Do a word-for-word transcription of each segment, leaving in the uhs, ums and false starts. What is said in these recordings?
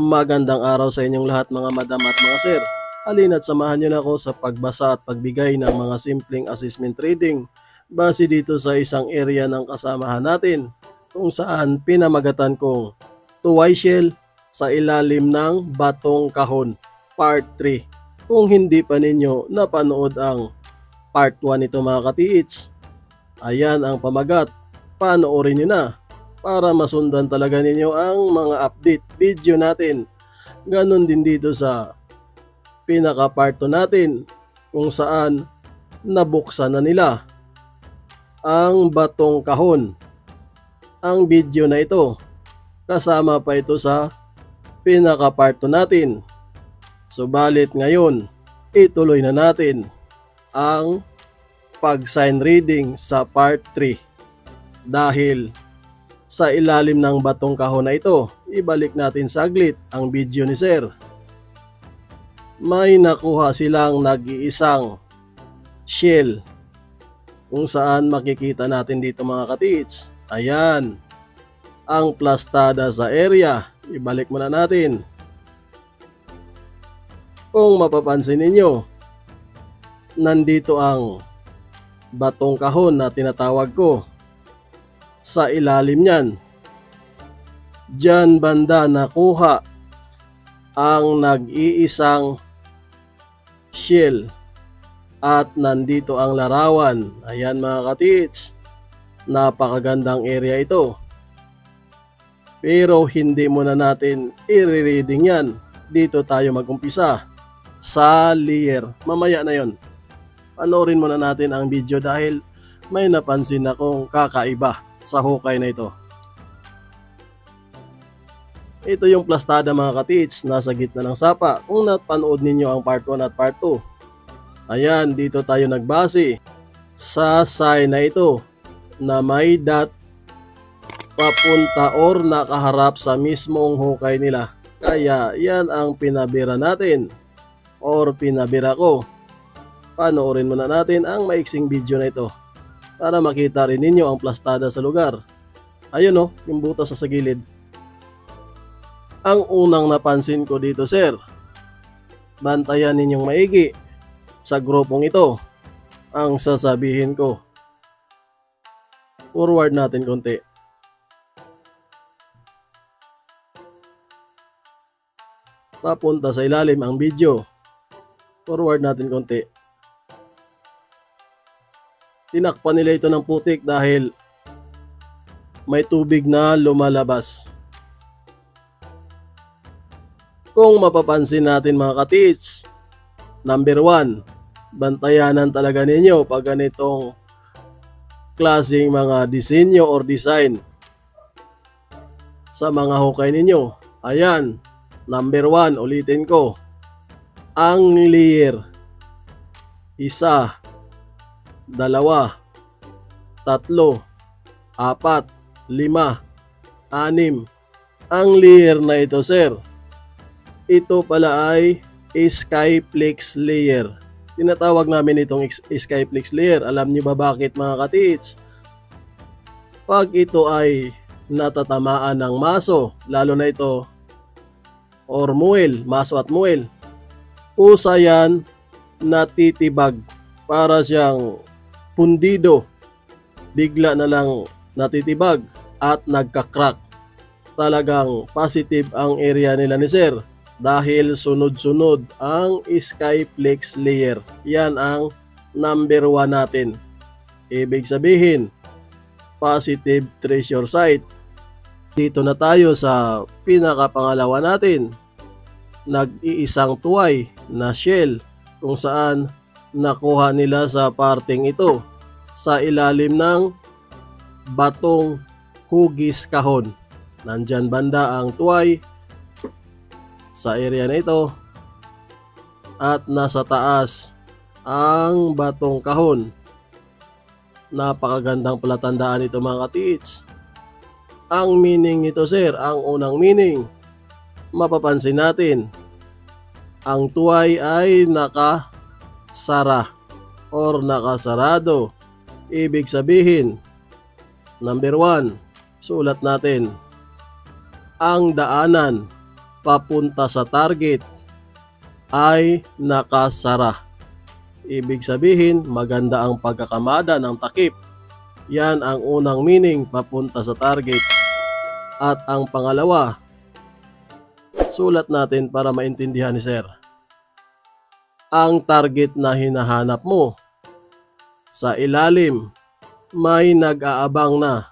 Magandang araw sa inyong lahat mga madam at mga sir. Halina't samahan niyo na ako sa pagbasa at pagbigay ng mga simpleng assessment reading base dito sa isang area ng kasamahan natin kung saan pinamagatan kong Tuway Shell sa ilalim ng Batong Kahon Part three. Kung hindi pa ninyo napanood ang Part one nito mga katiits, ayan ang pamagat. Panoorin nyo na para masundan talaga ninyo ang mga update video natin. Ganon din dito sa pinaka-part two natin kung saan nabuksan na nila ang Batong Kahon. Ang video na ito, kasama pa ito sa pinaka-part two natin. Subalit ngayon, ituloy na natin ang pag-sign reading sa part three. Dahil sa ilalim ng Batong Kahon na ito, ibalik natin saglit ang video ni Sir. May nakuha silang nag-iisang shell kung saan makikita natin dito mga katiits. Ayan, ang plastada sa area. Ibalik muna natin. Kung mapapansin ninyo, nandito ang Batong Kahon na tinatawag ko. Sa ilalim niyan, diyan banda nakuha ang nag-iisang shell at nandito ang larawan. Ayan mga katiits, napakagandang area ito. Pero hindi muna natin i-reading yan. Dito tayo mag-umpisa sa layer. Mamaya na yon. Panoorin muna natin ang video dahil may napansin akong kakaiba sa hukay na ito. Ito yung plastada mga katiits, nasa gitna ng sapa. Kung napanood ninyo ang part one at part two, ayan, dito tayo nagbase sa sign na ito na may dot papunta or nakaharap sa mismong hukay nila. Kaya yan ang pinabira natin or pinabira ko. Panoorin muna natin ang maiksing video na ito para makita rin ninyo ang plastada sa lugar. Ayun o, yung butas sa gilid. Ang unang napansin ko dito sir, bantayan ninyong maigi sa grupong ito ang sasabihin ko. Forward natin konti. Papunta sa ilalim ang video. Forward natin konti. Tinakpan nila ito ng putik dahil may tubig na lumalabas. Kung mapapansin natin mga katiits, number one, bantayanan talaga ninyo pag ganitong klaseng mga disenyo or design sa mga hukay ninyo. Ayan, number one, ulitin ko, ang layer. Isa, dalawa, tatlo, apat, lima, anim. Ang layer na ito sir, ito pala ay Skyflex layer. Tinatawag namin itong Skyflex layer. Alam niyo ba bakit mga katiits? Pag ito ay natatamaan ng maso, lalo na ito or muel, maso at muel, usa yan natitibag para siyang pundido, bigla na lang natitibag at nagka-crack. Talagang positive ang area nila ni sir dahil sunod-sunod ang Skyflex layer. Yan ang number one natin. Ibig sabihin, positive treasure site. Dito na tayo sa pinakapangalawa natin. Nag-iisang tuway na shell kung saan nakuha nila sa parting ito sa ilalim ng Batong Hugis Kahon. Nandyan banda ang tuway sa area na ito at nasa taas ang Batong Kahon. Napakagandang palatandaan ito mga katiits. Ang meaning nito sir, ang unang meaning, mapapansin natin, ang tuway ay nakasara or nakasarado. Ibig sabihin, number one, sulat natin, ang daanan papunta sa target ay nakasara. Ibig sabihin, maganda ang pagkakamada ng takip. Yan ang unang meaning, papunta sa target. At ang pangalawa, sulat natin para maintindihan ni Sir. Ang target na hinahanap mo, sa ilalim, may nag-aabang na.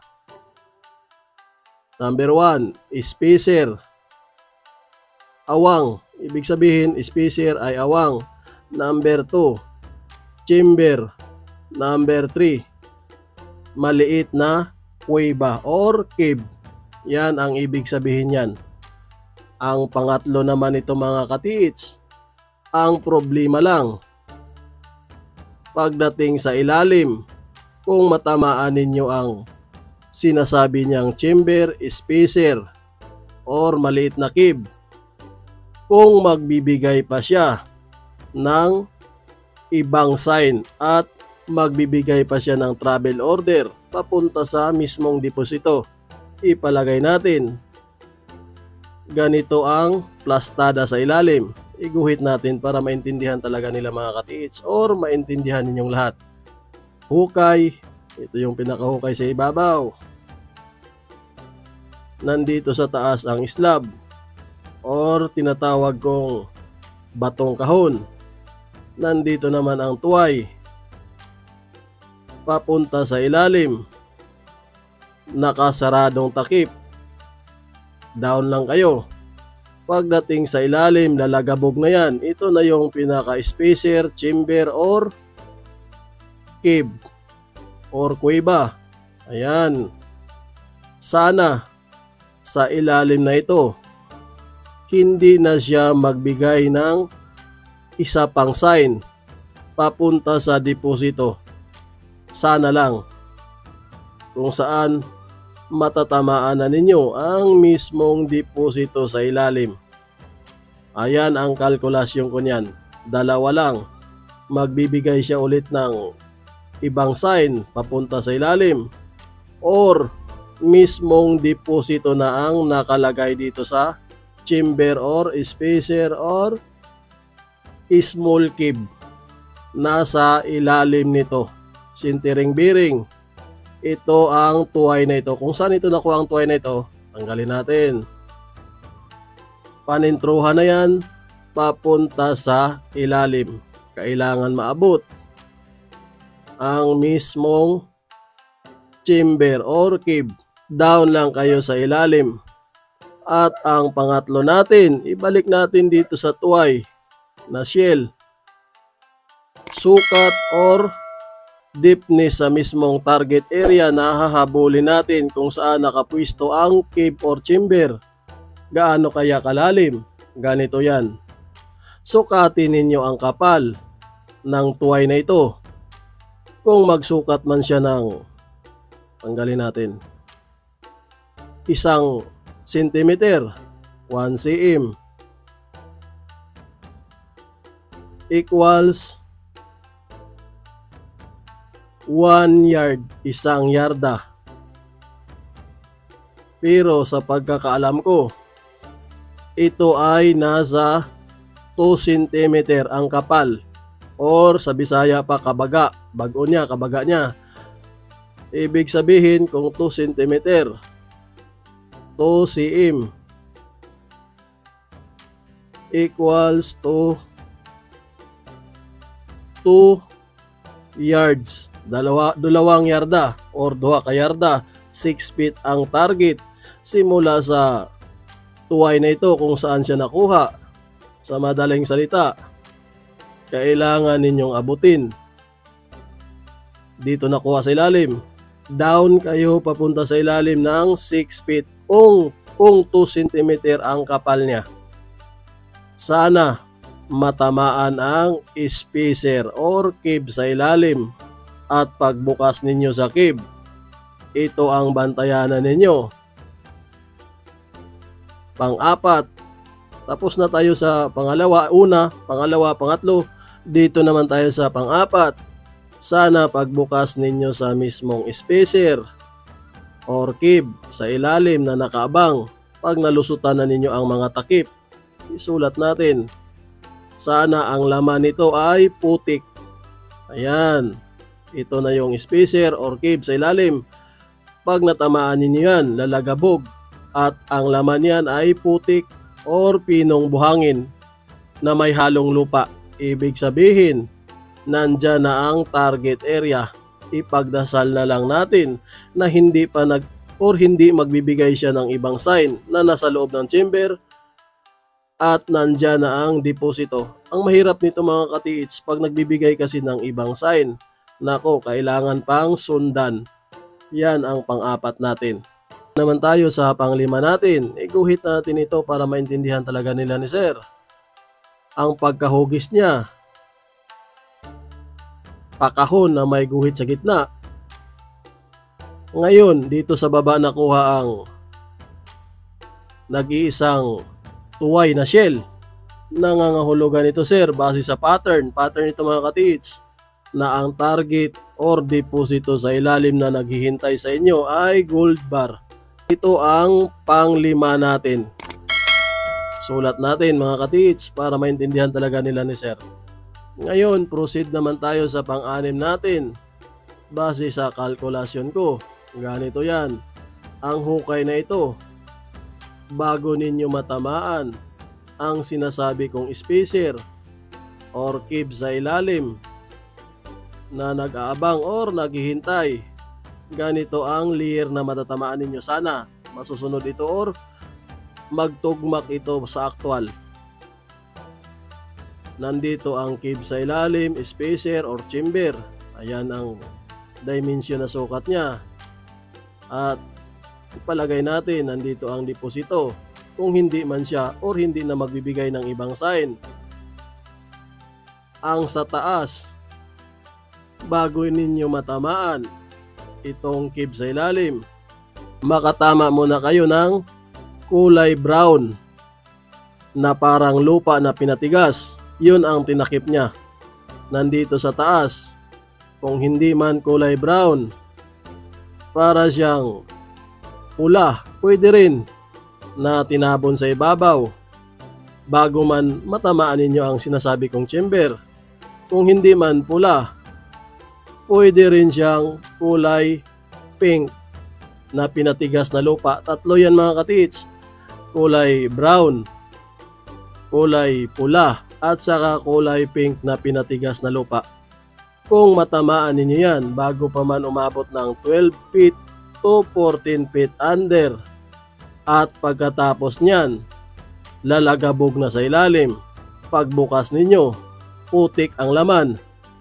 Number one, spacer. Awang. Ibig sabihin, spacer ay awang. Number two, chamber. Number three, maliit na kuweba or cave. Yan ang ibig sabihin yan. Ang pangatlo naman ito mga katiits, ang problema lang, pagdating sa ilalim, kung matamaan ninyo ang sinasabi niyang chamber, spacer, or maliit na cave, kung magbibigay pa siya ng ibang sign at magbibigay pa siya ng travel order papunta sa mismong deposito, ipalagay natin ganito ang plastada sa ilalim. Iguhit natin para maintindihan talaga nila mga katiits or maintindihan ninyong lahat. Hukay, ito yung pinakahukay sa ibabaw. Nandito sa taas ang slab or tinatawag kong batong kahon. Nandito naman ang tuway. Papunta sa ilalim. Nakasaradong takip. Down lang kayo. Pagdating sa ilalim, lalagabog na yan. Ito na yung pinaka-spacer, chamber, or cave, or kuweba. Ayan. Sana, sa ilalim na ito, hindi na siya magbigay ng isa pang sign papunta sa deposito. Sana lang. Kung saan, matatamaan na ninyo ang mismong deposito sa ilalim. Ayan ang kalkulasyon ko niyan. Dalawa lang. Magbibigay siya ulit ng ibang sign papunta sa ilalim or mismong deposito na ang nakalagay dito sa chamber or spacer or small cave. Nasa ilalim nito. Sintiring bearing. Ito ang tuway na ito. Kung saan ito nakuha ang tuway na ito, tanggalin natin. Panintruhan na yan, papunta sa ilalim. Kailangan maabot ang mismong chamber or cave. Down lang kayo sa ilalim. At ang pangatlo natin, ibalik natin dito sa tuway na shell. Sukat or deepness sa mismong target area na hahabulin natin kung saan nakapwisto ang cave or chamber. Gaano kaya kalalim? Ganito yan. Sukatin ninyo ang kapal ng tuway na ito. Kung magsukat man siya ng, tanggalin natin, isang sentimeter, one centimeter, equals one yard, isang yarda. Pero sa pagkakaalam ko, ito ay nasa two centimeter ang kapal. Or sa Bisaya pa, kabaga. Bago niya, kabaga niya. Ibig sabihin kung two centimeter, two centimeter equals to two yards. Dalawa, dalawang yarda or duha ka yarda, six feet ang target simula sa tuway na ito kung saan siya nakuha. Sa madaling salita, kailangan ninyong abutin. Dito nakuha sa ilalim. Down kayo papunta sa ilalim ng six feet kung, kung two centimeter ang kapal niya. Sana matamaan ang spacer or cave sa ilalim. At pagbukas ninyo sa cave, ito ang bantayanan ninyo. Pang-apat, tapos na tayo sa pangalawa, una, pangalawa, pangatlo. Dito naman tayo sa pang-apat. Sana pagbukas ninyo sa mismong spacer or cave sa ilalim na nakaabang, pag nalusutan na ninyo ang mga takip, isulat natin. Sana ang laman nito ay putik. Ayan. Ito na yung spacer or cave sa ilalim. Pag natamaan ninyo yan, lalagabog. At ang laman yan ay putik or pinong buhangin na may halong lupa. Ibig sabihin, nandyan na ang target area. Ipagdasal na lang natin na hindi pa nag or hindi magbibigay siya ng ibang sign na nasa loob ng chamber at nandyan na ang deposito. Ang mahirap nito mga katiits, pag nagbibigay kasi ng ibang sign, nako, kailangan pang sundan. Yan ang pang-apat natin. Naman tayo sa panglima natin, iguhit natin ito para maintindihan talaga nila ni Sir. Ang pagkahugis niya, pakahon na may guhit sa gitna. Ngayon, dito sa baba nakuha ang nag-iisang tuway na shell. Nangangahulugan ito sir base sa pattern. Pattern ito mga katiits na ang target or deposito sa ilalim na naghihintay sa inyo ay gold bar. Ito ang panglima natin. Sulat natin mga katiits para maintindihan talaga nila ni sir. Ngayon, proceed naman tayo sa pang-anim natin. Base sa kalkulasyon ko, ganito yan. Ang hukay na ito, bago ninyo matamaan ang sinasabi kong spacer or cave sa ilalim na nag-aabang or naghihintay, ganito ang layer na matatamaan ninyo. Sana masusunod ito or magtugmak ito sa actual. Nandito ang cave sa ilalim, spacer or chamber. Ayan ang dimension na sukat niya. At ipalagay natin, nandito ang deposito. Kung hindi man siya or hindi na magbibigay ng ibang sign. Ang sa taas, bago ninyo matamaan itong cave sa ilalim, makatama muna kayo ng kulay brown na parang lupa na pinatigas. Yun ang tinakip niya. Nandito sa taas. Kung hindi man kulay brown, para siyang pula, pwede rin na tinabon sa ibabaw bago man matamaan ninyo ang sinasabi kong chamber. Kung hindi man pula, pwede rin siyang kulay pink na pinatigas na lupa. Tatlo yan mga katiits. Kulay brown, kulay pula, at saka kulay pink na pinatigas na lupa. Kung matamaan ninyo yan bago pa man umabot ng twelve feet to fourteen feet under, at pagkatapos nyan lalagabog na sa ilalim, pagbukas ninyo putik ang laman,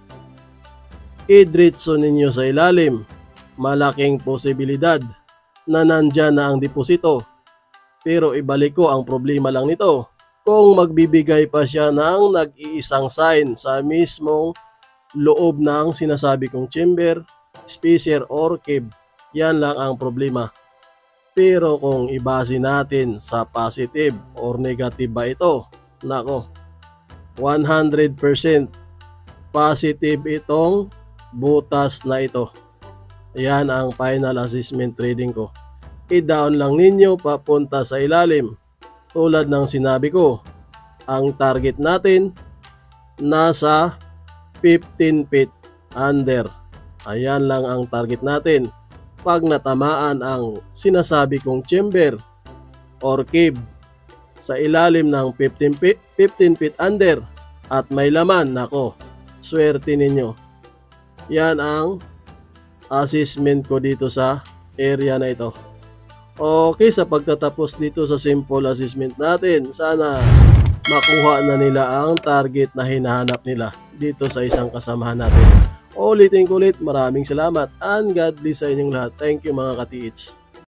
idritso ninyo sa ilalim, malaking posibilidad na nandyan na ang deposito. Pero ibalik ko, ang problema lang nito, kung magbibigay pa siya ng nag-iisang sign sa mismong loob ng sinasabi kong chamber, spacer or cave. Yan lang ang problema. Pero kung ibase natin sa positive or negative ba ito, nako, one hundred percent positive itong butas na ito. Yan ang final assessment trading ko. I-down lang ninyo papunta sa ilalim. Tulad ng sinabi ko, ang target natin nasa fifteen feet under. Ayan lang ang target natin. Pag natamaan ang sinasabi kong chamber or cave sa ilalim ng fifteen feet, fifteen feet under at may laman, nako, swerte ninyo. Yan ang assessment ko dito sa area na ito. Okay, sa pagtatapos dito sa simple assessment natin, sana makuha na nila ang target na hinahanap nila dito sa isang kasamahan natin. Ulitin ko ulit, maraming salamat and God bless sa inyong lahat. Thank you mga katiits.